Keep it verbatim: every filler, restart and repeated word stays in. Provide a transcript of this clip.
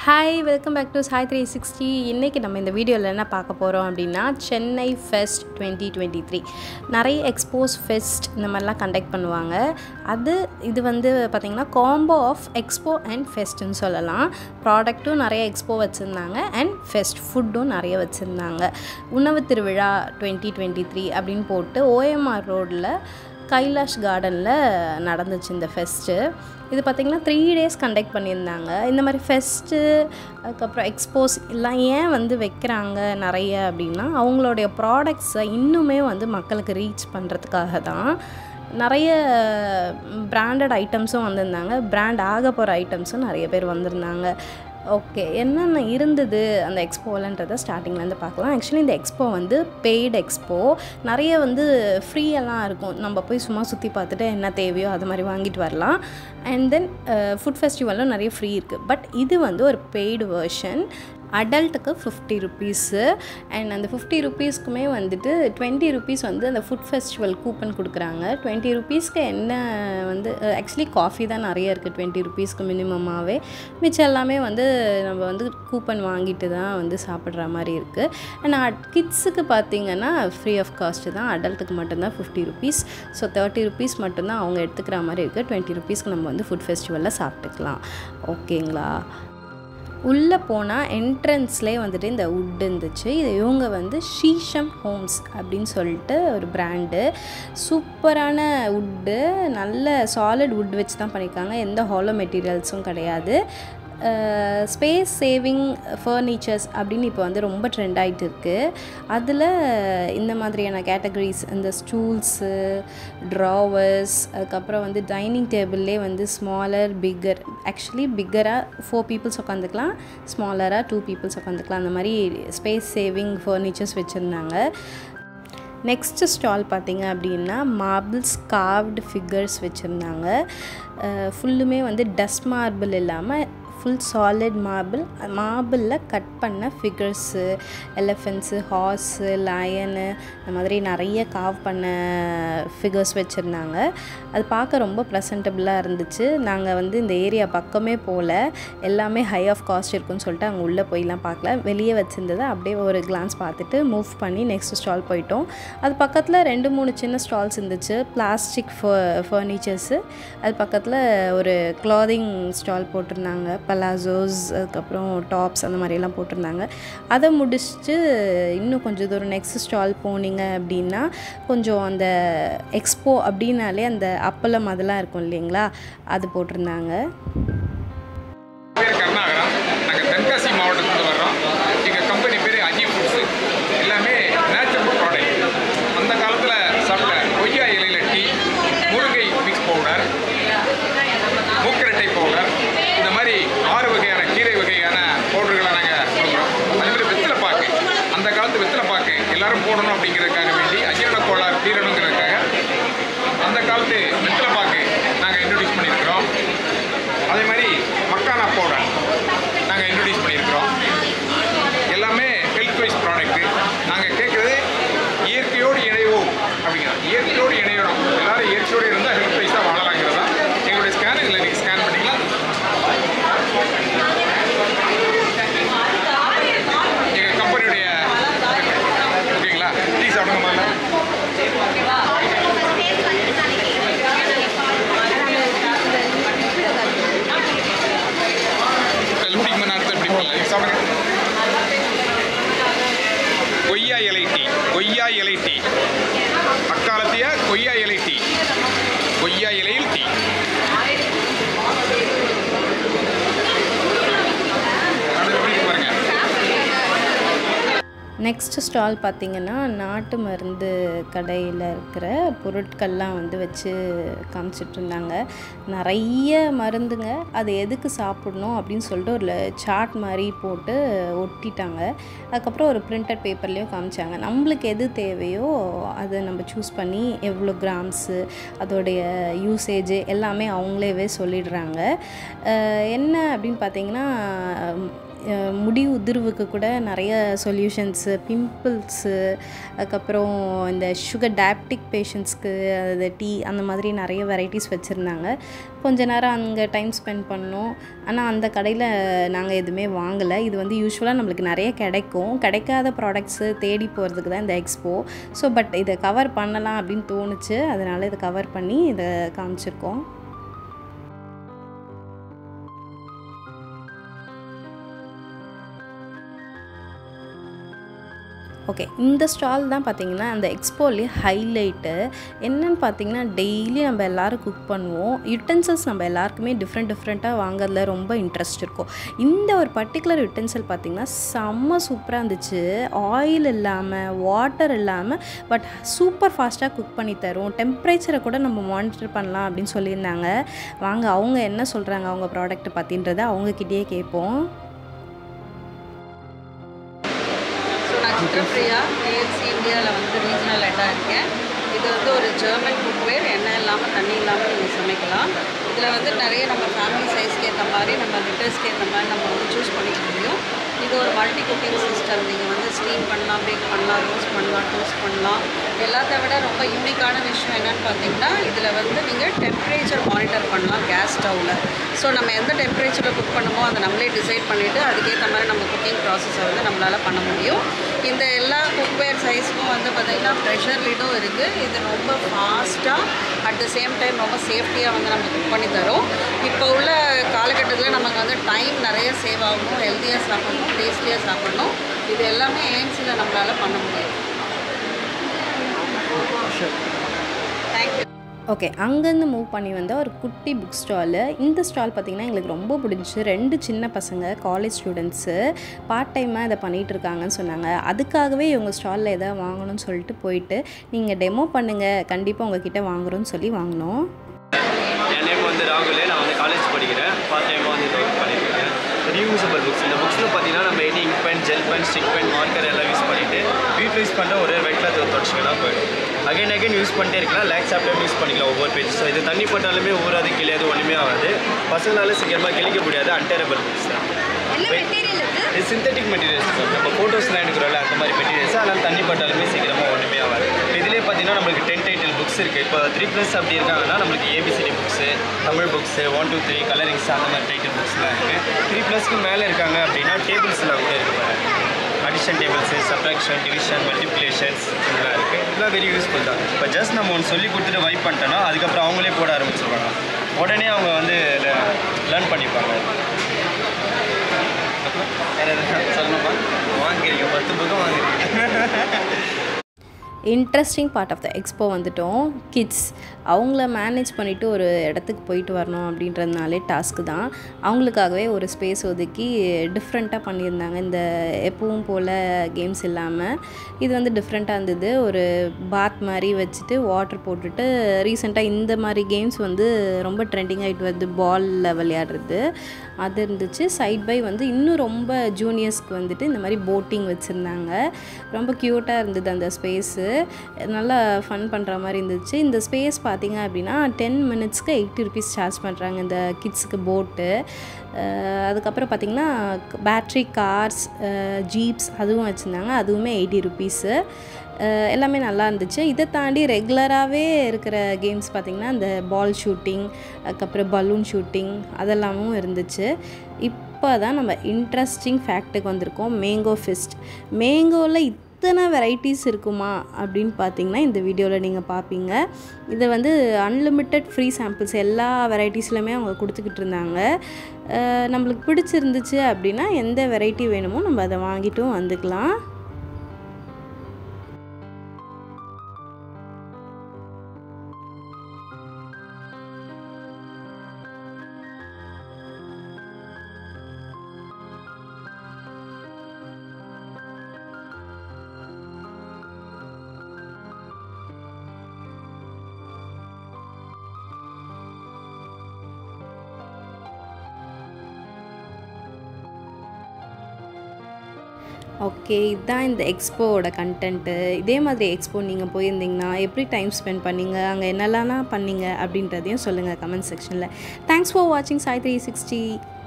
Hi, welcome back to Sai three sixty. இன்னைக்கு நம்ம இந்த வீடியோல என்ன பார்க்க போறோம் அப்படினா சென்னை ஃபெஸ்ட் twenty twenty-three. நிறைய எக்ஸ்போஸ் ஃபெஸ்ட் இந்த மாதிரிலாம் கண்டக்ட் பண்ணுவாங்க. அது இது வந்து பாத்தீங்கன்னா காம்போ ஆஃப் எக்ஸ்போ அண்ட் ஃபெஸ்ட்னு சொல்லலாம். ப்ராடக்ட்டும் நிறைய எக்ஸ்போ வச்சிருந்தாங்க அண்ட் ஃபெஸ்ட் ஃபுட்டும் நிறைய வச்சிருந்தாங்க. உணவு திருவிழா twenty twenty-three அப்படினு போட்டு O M R ரோட்ல கைலாஷ் கார்டன்ல நடந்துச்சு இந்த ஃபெஸ்ட். இது பாத்தீங்கன்னா three days கண்டக்ட் பண்ணியிருந்தாங்க. இந்த மாதிரி ஃபெஸ்ட் அதுக்கு அப்புறம் எக்ஸ்போஸ் எல்லாம் ஏன் வந்து வைக்கறாங்க நிறைய அப்படினா அவங்களுடைய ப்ராடக்ட்ஸை இன்னுமே வந்து மக்களுக்கு ரீச் பண்றதுக்காக தான். நிறைய பிராண்டட் ஐட்டம்ஸும் வந்திருந்தாங்க. பிராண்ட் ஆக போற ஐட்டம்ஸும் நிறைய பேர் வந்திருந்தாங்க. ஓகே, என்னென்ன இருந்தது அந்த எக்ஸ்போலன்றதை ஸ்டார்டிங்லேருந்து பார்க்கலாம். ஆக்சுவலி இந்த எக்ஸ்போ வந்து பெய்டு எக்ஸ்போ. நிறைய வந்து ஃப்ரீயெல்லாம் இருக்கும். நம்ம போய் சும்மா சுற்றி பார்த்துட்டு என்ன தேவையோ அது மாதிரி வாங்கிட்டு வரலாம். அண்ட் தென் ஃபுட் ஃபெஸ்டிவலும் நிறைய ஃப்ரீ இருக்குது. பட் இது வந்து ஒரு பெய்டு வெர்ஷன். அடல்ட்டுக்கு ஃபிஃப்டி ருபீஸு அண்ட் அந்த ஃபிஃப்டி ருபீஸ்க்குமே வந்துட்டு டுவெண்ட்டி ருபீஸ் வந்து அந்த ஃபுட் ஃபெஸ்டிவல் கூப்பன் கொடுக்குறாங்க. டுவெண்ட்டி ருபீஸ்க்கு என்ன வந்து ஆக்சுவலி காஃபி தான் நிறைய இருக்குது டுவெண்ட்டி ருபீஸ்க்கு மினிமமாகவே. மிச்சம் எல்லாமே வந்து நம்ம வந்து கூப்பன் வாங்கிட்டு தான் வந்து சாப்பிட்ற மாதிரி இருக்குது. அண்ட் கிட்ஸுக்கு பார்த்திங்கன்னா ஃப்ரீ ஆஃப் காஸ்ட்டு தான். அடல்ட்டுக்கு மட்டும்தான் fifty rupees. So thirty rupees மட்டும்தான் அவங்க எடுத்துக்கிற மாதிரி இருக்குது. டுவெண்ட்டி ருபீஸ்க்கு நம்ம வந்து ஃபுட் ஃபெஸ்டிவலில் சாப்பிட்டுக்கலாம். ஓகேங்களா? உள்ளே போனால் என்ட்ரன்ஸ்லேயே வந்துட்டு இந்த வுட் இருந்துச்சு. இது இவங்க வந்து ஷீஷம் ஹோம்ஸ் அப்படின்னு சொல்லிட்டு ஒரு பிராண்டு. சூப்பரான வுட்டு, நல்ல சாலிட் வுட் வச்சு தான் பண்ணியிருக்காங்க. எந்த ஹாலோ மெட்டீரியல்ஸும் கிடையாது. ஸ்பேஸ் சேவிங் ஃபர்னிச்சர்ஸ் அப்படின்னு இப்போ வந்து ரொம்ப ட்ரெண்ட் ஆகிட்டு இருக்குது. அதில் இந்த மாதிரியான கேட்டகரிஸ், இந்த ஸ்டூல்ஸு, ட்ராவர்ஸ், அதுக்கப்புறம் வந்து டைனிங் டேபிள்லே வந்து ஸ்மாலர் பிக்கர், ஆக்சுவலி பிக்கராக ஃபோர் பீப்புள்ஸ் உட்காந்துக்கலாம், ஸ்மாலராக டூ பீப்புள்ஸ் உட்காந்துக்கலாம். அந்த மாதிரி ஸ்பேஸ் சேவிங் ஃபர்னிச்சர்ஸ் வச்சுருந்தாங்க. நெக்ஸ்ட்டு ஸ்டால் பார்த்திங்க அப்படின்னா மார்பிள்ஸ் கார்வ்டு ஃபிகர்ஸ் வச்சுருந்தாங்க. ஃபுல்லுமே வந்து டஸ்ட் மார்பிள் இல்லாமல் ஃபுல் சாலிட் மார்பிள், மார்பிளில் கட் பண்ண ஃபிகர்ஸு, எலிஃபென்ட்ஸு, ஹார்ஸு, லயனு, இந்த மாதிரி நிறைய காவ் பண்ண ஃபிகர்ஸ் வச்சுருந்தாங்க. அது பார்க்க ரொம்ப ப்ரெசன்டபுளாக இருந்துச்சு. நாங்கள் வந்து இந்த ஏரியா பக்கமே போகல, எல்லாமே ஹை ஆஃப் காஸ்ட் இருக்குன்னு சொல்லிட்டு அங்கே உள்ளே போயெலாம் பார்க்கல. வெளியே வச்சுருந்ததை அப்படியே ஒரு கிளான்ஸ் பார்த்துட்டு மூவ் பண்ணி நெக்ஸ்ட் ஸ்டால் போயிட்டோம். அது பக்கத்தில் ரெண்டு மூணு சின்ன ஸ்டால்ஸ் இருந்துச்சு. பிளாஸ்டிக் ஃபர்னிச்சர்ஸு, அது பக்கத்தில் ஒரு க்ளாதிங் ஸ்டால் போட்டிருந்தாங்க. பலாசோஸ், அதுக்கப்புறம் டாப்ஸ், அந்த மாதிரிலாம் போட்டிருந்தாங்க. அதை முடிச்சுட்டு இன்னும் கொஞ்சம் தூரம் நெக்ஸ்ட் ஸ்டால் போனீங்க அப்படின்னா கொஞ்சம் அந்த எக்ஸ்போ அப்படின்னாலே அந்த அப்பளம் அதெல்லாம் இருக்கும் இல்லைங்களா, அது போட்டிருந்தாங்க. கர்நாடகம், நாங்கள் தென்காசி மாவட்டத்தில் வர்றோம். எங்கள் கம்பெனி பேர் அஜி ஃபுட்ஸு. எல்லாமே நேச்சுரல் ப்ராடக்ட். அந்த காலத்தில் சாப்பிட்ட கொய்யா இலையில டீ, முருங்கை மிக்ஸ் பவுடர், மூக்கரட்டை பவுடர், இந்த மாதிரி ஆறு வகையான கீரை வகையான பவுடர்களை நாங்கள் கொடுக்குறோம். அதே மாதிரி வெத்தலை பாக்கு, அந்த காலத்து வெத்தலை பாக்கு எல்லோரும் போடணும் அப்படிங்கிறதுக்காக வேண்டி அஜீரண கோளாறு தீரணுங்கிறதுக்காக அந்த காலத்து வெத்தலை பாக்கு நாங்கள் இன்ட்ரடியூஸ் பண்ணியிருக்கிறோம். அதே மாதிரி மக்கானா பவுடர் நாங்கள் இன்ட்ரடியூஸ் பண்ணியிருக்கிறோம். எல்லாமே ஹெல்த் வைஸ் ப்ராடக்ட்டு. நாங்கள் கேட்குறது இயற்கையோடு இணைவோம் அப்படிங்கிறோம். இயற்கையோடு இணையணும், எல்லோரும் இயற்கையோடு இருந்தால் ஹெல்த் வைஸாக வாழலாங்கிறது தான் எங்களுடைய ஸ்கேன். இதில் நீங்கள் ஸ்கேன் பண்ணிக்கலாம். எங்கள் கம்பெனியுடைய ஓகேங்களா, டீ சாப்பிடுங்க மாதிரி சாப்பிடுங்க. கொய்யா இலை டீ, கொய்யா இலை டீ, அக்காலத்திய கொய்யா இலை டீ, கொய்யா இலையில் டீ. நெக்ஸ்ட் ஸ்டால் பார்த்திங்கன்னா நாட்டு மருந்து கடையில் இருக்கிற பொருட்கள்லாம் வந்து வச்சு காமிச்சிட்டு இருந்தாங்க. நிறைய மருந்துங்க. அது எதுக்கு சாப்பிடணும் அப்படின்னு சொல்லிட்டு ஒரு சார்ட் மாதிரி போட்டு ஒட்டிட்டாங்க. அதுக்கப்புறம் ஒரு பிரிண்டட் பேப்பர்லேயும் காமிச்சாங்க. நம்மளுக்கு எது தேவையோ அதை நம்ம சூஸ் பண்ணி எவ்வளோ கிராம்ஸு, அதோடைய யூசேஜு எல்லாமே அவங்களேவே சொல்லிடுறாங்க. என்ன அப்படின்னு பார்த்திங்கன்னா முடி உதிர்வுக்கு கூட நிறைய சொல்யூஷன்ஸு, பிம்பிள்ஸு, அதுக்கப்புறம் இந்த சுகர் டயபெட்டிக் பேஷண்ட்ஸ்க்கு அது டீ அந்த மாதிரி நிறைய வெரைட்டிஸ் வச்சுருந்தாங்க. கொஞ்ச நேரம் அங்கே டைம் ஸ்பெண்ட் பண்ணோம். ஆனால் அந்த கடையில் நாங்கள் எதுவுமே வாங்கலை. இது வந்து யூஸ்வலாக நம்மளுக்கு நிறைய கிடைக்கும். கிடைக்காத ப்ராடக்ட்ஸு தேடி போகிறதுக்கு தான் இந்த எக்ஸ்போ. ஸோ பட் இதை கவர் பண்ணலாம் அப்படின்னு தோணுச்சு. அதனால் இதை கவர் பண்ணி இதை காமிச்சிருக்கோம். ஓகே, இந்த ஸ்டால் தான் பார்த்திங்கன்னா அந்த எக்ஸ்போலேயே ஹைலைட்டு. என்னென்னு பார்த்திங்கன்னா டெய்லி நம்ம எல்லோரும் குக் பண்ணுவோம். யுட்டென்சில்ஸ் நம்ம எல்லாருக்குமே டிஃப்ரெண்ட் டிஃப்ரெண்ட்டாக வாங்குறதுல ரொம்ப இன்ட்ரெஸ்ட் இருக்கும். இந்த ஒரு பர்டிகுலர் யுட்டென்சில் பார்த்திங்கன்னா செம்ம சூப்பராக இருந்துச்சு. ஆயில் இல்லாமல், வாட்டர் இல்லாமல், பட் சூப்பர் ஃபாஸ்ட்டாக குக் பண்ணி தரும். டெம்பரேச்சரை கூட நம்ம மானிட்டர் பண்ணலாம் அப்படின்னு சொல்லியிருந்தாங்க. வாங்க அவங்க என்ன சொல்கிறாங்க அவங்க ப்ராடக்ட்டை பற்றின்றதை அவங்கக்கிட்டே கேட்போம். சித்ரப்ரியா கேஎஃப்சி இந்தியாவில் வந்து ரீஜனல் ஹெட்டாக இருக்கேன். இது வந்து ஒரு ஜெர்மன் குக்வேர். எண்ணெய் இல்லாமல் தண்ணி இல்லாமல் நீங்கள் சமைக்கலாம். இதில் வந்து நிறைய நம்ம ஃபேமிலி சைஸ்க்கு ஏற்ற மாதிரி, நம்ம லிட்டர்ஸ்க்கு ஏற்ற மாதிரி நம்ம வந்து சூஸ் பண்ணிக்க முடியும். இது ஒரு மல்டி குக்கிங் சிஸ்டம். நீங்கள் வந்து ஸ்டீம் பண்ணலாம், பேக் பண்ணலாம், ரோஸ்ட் பண்ணலாம், டோஸ்ட் பண்ணலாம். எல்லாத்த விட ரொம்ப யூனிக்கான விஷயம் என்னென்னு பார்த்தீங்கன்னா, இதில் வந்து நீங்கள் டெம்பரேச்சர் மானிட்டர் பண்ணலாம் கேஸ் ஸ்டவ்வில். ஸோ நம்ம எந்த டெம்பரேச்சரில் குக் பண்ணுமோ அதை நம்மளே டிசைட் பண்ணிவிட்டு அதுக்கேற்ற மாதிரி நம்ம குக்கிங் ப்ராசஸை வந்து நம்மளால் பண்ண முடியும். இந்த எல்லா குக்வேர் சைஸ்க்கும் வந்து பார்த்திங்கன்னா ப்ரெஷர் லிடும் இருக்குது. இது ரொம்ப ஃபாஸ்ட்டாக அட் த சேம் டைம் ரொம்ப சேஃப்டியாக வந்து நம்ம குக் பண்ணி தரும். இப்போ உள்ள காலகட்டத்தில் நமக்கு வந்து டைம் நிறைய சேவ் ஆகணும், ஹெல்த்தியாக சாப்பிடணும், டேஸ்டியாக சாப்பிடணும். இது எல்லாமே ஏஎம்சியில் நம்மளால் பண்ண முடியும். தேங்க்யூ. ஓகே, அங்கேருந்து மூவ் பண்ணி வந்தால் ஒரு குட்டி புக் ஸ்டாலு. இந்த ஸ்டால் பார்த்திங்கன்னா எங்களுக்கு ரொம்ப பிடிச்சி. ரெண்டு சின்ன பசங்க காலேஜ் ஸ்டூடெண்ட்ஸு பார்ட் டைமாக இதை பண்ணிகிட்ருக்காங்கன்னு சொன்னாங்க. அதுக்காகவே இவங்க ஸ்டாலில் எதாவது வாங்கணும்னு சொல்லிட்டு போயிட்டு நீங்கள் டெமோ பண்ணுங்கள், கண்டிப்பாக உங்ககிட்ட வாங்குகிறோன்னு சொல்லி வாங்கினோம். என் நேம் வந்து ராகுல். நான் வந்து காலேஜ் படிக்கிறேன். பார்ட் டைமாக வந்து இதை ஒர்க் பண்ணியிருக்கேன். Reusable books. இந்த புக்ஸில் பார்த்தீங்கன்னா நம்ம any ink pen, gel pen, stick pen, marker எல்லாம் யூஸ் பண்ணிவிட்டு வீட்டில் யூஸ் பண்ணுற ஒரு வெட்டில் தொடச்சிங்கன்னா போய்டும். அகைன் அகைன் யூஸ் பண்ணிட்டே இருக்கலாம். லேக்ஸ் ஆப்லேயும் யூஸ் பண்ணிக்கலாம் ஒவ்வொரு பேஜ். ஸோ இது தண்ணி போட்டாலுமே ஊறாது, கிளியாது, ஒன்றுமே ஆகாது. பசங்களால சீக்கிரமாக கிளிக்க முடியாது. அன்டேரபிள் புக்ஸ் தான். இது சிந்தட்டிக் மெட்டீரியல்ஸ். நம்ம ஃபோட்டோஸ்லாம் எடுக்கிறோம்ல அந்த மாதிரி மெட்டீரியல்ஸ். அதனால் தண்ணி போட்டாலுமே சீக்கிரமாக ஒன்றுமே ஆகாது. இதிலே பார்த்தீங்கன்னா நம்மளுக்கு டென் டைட்டில் புக்ஸ் இருக்குது. இப்போ த்ரீ ப்ளஸ் அப்படி இருக்காங்கன்னா நம்மளுக்கு A B C D books, Tamil books, one two three colourings அந்த மாதிரி டைட்டில் புக்ஸ்லாம் இருக்குது. த்ரீ ப்ளஸ்க்கு மேலே இருக்காங்க அப்படின்னா டேபிள்ஸ்லாம் கூட இருக்குது. Addition tables, subtraction, division, multiplications இதெல்லாம் இருக்குது. இதெல்லாம் வெரி யூஸ்ஃபுல் தான். இப்போ ஜஸ்ட் நம்ம ஒன்று சொல்லி கொடுத்துட்டு வைப் பண்ணிட்டோன்னா அதுக்கப்புறம் அவங்களே போட ஆரம்பிச்சிருவாங்க. உடனே அவங்க வந்து லேர்ன் பண்ணிப்பாங்க. வேறு எதாவது சொல்லணுமா? வாங்கிருக்கீங்க, பத்து புக்கம் வாங்கிருக்கீங்க. Interesting part of the expo வந்துட்டோம். கிட்ஸ் அவங்கள மேனேஜ் பண்ணிவிட்டு ஒரு இடத்துக்கு போயிட்டு வரணும் அப்படின்றதுனாலே டாஸ்க்கு தான். அவங்களுக்காகவே ஒரு ஸ்பேஸ் ஒதுக்கி டிஃப்ரெண்ட்டாக பண்ணியிருந்தாங்க. இந்த எப்பவும் போல் கேம்ஸ் இல்லாமல் இது வந்து டிஃப்ரெண்ட்டாக இருந்தது. ஒரு பாத் மாதிரி வச்சுட்டு வாட்டர் போட்டுட்டு ரீசெண்டாக இந்த மாதிரி கேம்ஸ் வந்து ரொம்ப ட்ரெண்டிங் ஆகிட்டு வருது. பாலில் விளையாடுறது அது இருந்துச்சு. சைட் பை வந்து இன்னும் ரொம்ப ஜூனியர்ஸ்க்கு வந்துட்டு இந்த மாதிரி போட்டிங் வச்சுருந்தாங்க. ரொம்ப க்யூட்டாக இருந்தது அந்த ஸ்பேஸு. நல்லா ஃபன் பண்ணுற மாதிரி இருந்துச்சு. இந்த ஸ்பேஸ் பார்த்திங்க அப்படின்னா டென் மினிட்ஸ்க்கு எயிட்டி ருபீஸ் சார்ஜ் பண்ணுறாங்க இந்த கிட்ஸுக்கு போட்டு. அதுக்கப்புறம் பார்த்திங்கன்னா பேட்ரி கார்ஸ், ஜீப்ஸ் அதுவும் வச்சுருந்தாங்க. அதுவுமே எயிட்டி ருபீஸு. எல்லாமே நல்லா இருந்துச்சு. இதை தாண்டி ரெகுலராகவே இருக்கிற கேம்ஸ் பார்த்திங்கன்னா இந்த பால் ஷூட்டிங், அதுக்கப்புறம் பலூன் ஷூட்டிங் அதெல்லாமும் இருந்துச்சு. இப்போ தான் நம்ம இன்ட்ரெஸ்டிங் ஃபேக்ட்டுக்கு வந்திருக்கோம். Mango fest. மேங்கோவில் இத்தனை வெரைட்டிஸ் இருக்குமா அப்படின்னு பார்த்தீங்கன்னா இந்த வீடியோவில் நீங்கள் பார்ப்பீங்க. இதை வந்து அன்லிமிட்டெட் ஃப்ரீ சாம்பிள்ஸ் எல்லா வெரைட்டிஸ்லையுமே அவங்க கொடுத்துக்கிட்டு இருந்தாங்க. நம்மளுக்கு பிடிச்சிருந்துச்சு அப்படின்னா எந்த வெரைட்டி வேணுமோ நம்ம அதை வாங்கிட்டும் வந்துக்கலாம். ஓகே, இதுதான் இந்த எக்ஸ்போவோட கண்டென்ட்டு. இதே மாதிரி எக்ஸ்போ நீங்கள் போயிருந்தீங்கன்னா எப்படி டைம் ஸ்பெண்ட் பண்ணீங்க, அங்கே என்னெல்லாம் பண்ணீங்க அப்படின்றதையும் சொல்லுங்கள் கமெண்ட் செக்ஷனில். தேங்க்ஸ் ஃபார் வாட்சிங் சாய் த்ரீ சிக்ஸ்டி.